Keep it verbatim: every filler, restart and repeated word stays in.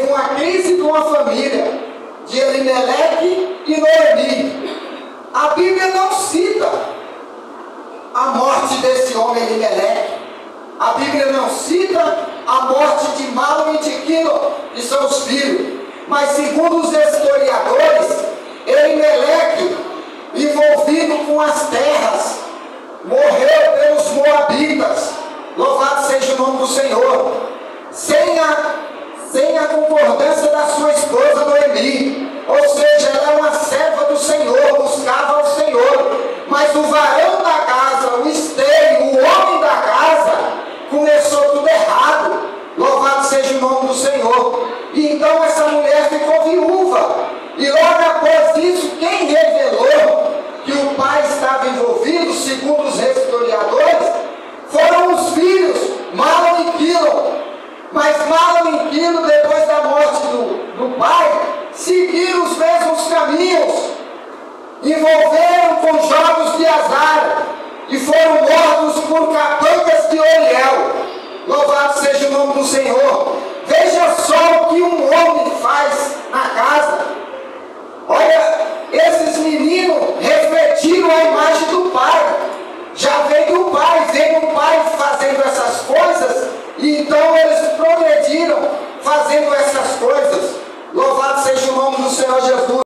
uma crise de uma família, de Elimeleque e Noemi. A Bíblia não cita a morte desse homem Elimeleque. A Bíblia não cita a morte de Malom e de Quilom, que são os filhos. Mas segundo os historiadores, Elimeleque, envolvido com as terras, morreu pelos moabitas. Louvado seja o nome do Senhor. Sem a, sem a concordância da sua esposa Noemi. Ou seja, ela é uma serva do Senhor, buscava ao Senhor. Mas o varão da casa, o esteio, o homem da casa, começou tudo errado. Louvado seja o nome do Senhor. E então essa mulher ficou viúva. E logo após isso, quem revelou que o pai estava envolvido, segundo os historiadores, foram os filhos, Malom e Quilom. Mas Malom e Quilom, depois da morte do, do pai, seguiram os mesmos caminhos, envolveram com jogos de azar e foram mortos por capangas de Oriel. Louvado seja o nome do Senhor. Veja só o que um homem faz na casa. Olha, esses meninos refletiram a imagem do pai. Já veio o pai, veio o pai fazendo essas coisas, e então eles progrediram fazendo essas coisas. Louvado seja o nome do Senhor Jesus.